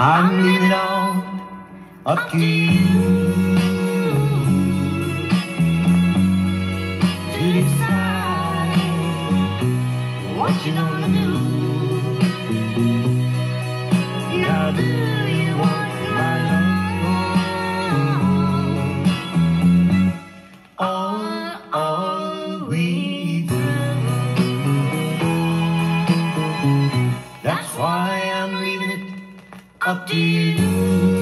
I'm leaving all up to you to decide what you're gonna do. Now do you want my love? Or are we through? That's why I'm leaving it up to you.